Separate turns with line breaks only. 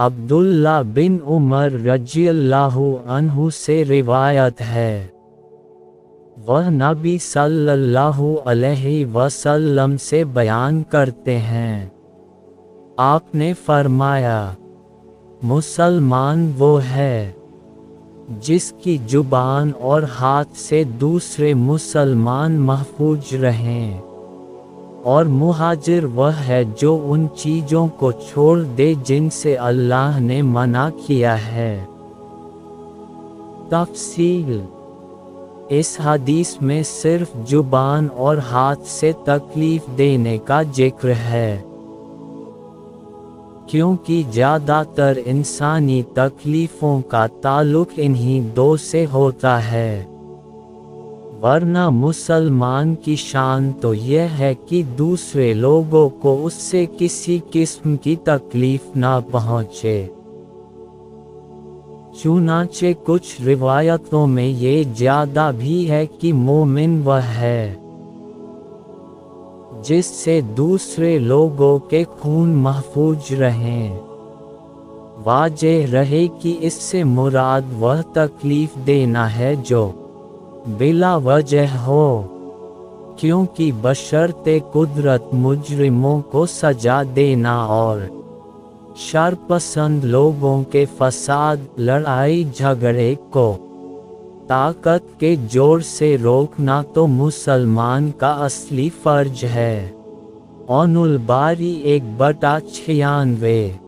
عبداللہ بن عمر رضی اللہ عنہ سے روایت ہے، وہ نبی صلی اللہ علیہ وسلم سے بیان کرتے ہیں، آپ نے فرمایا، مسلمان وہ ہے جس کی زبان اور ہاتھ سے دوسرے مسلمان محفوظ رہیں، اور مہاجر وہ ہے جو ان چیزوں کو چھوڑ دے جن سے اللہ نے منع کیا ہے۔ تفصیل: اس حدیث میں صرف زبان اور ہاتھ سے تکلیف دینے کا ذکر ہے، کیونکہ زیادہ تر انسانی تکلیفوں کا تعلق انہی دو سے ہوتا ہے، ورنہ مسلمان کی شان تو یہ ہے کہ دوسرے لوگوں کو اس سے کسی قسم کی تکلیف نہ پہنچے۔ چنانچہ کچھ روایتوں میں یہ زیادہ بھی ہے کہ مومن وہ ہے جس سے دوسرے لوگوں کے خون محفوظ رہیں۔ واضح رہے کہ اس سے مراد وہ تکلیف دینا ہے جو بلا وجہ ہو، کیونکہ بشرط قدرت مجرموں کو سزا دینا اور شرپسند لوگوں کے فساد، لڑائی جھگڑے کو طاقت کے زور سے روکنا تو مسلمان کا اصلی فرض ہے۔ عنُ الباری 1/96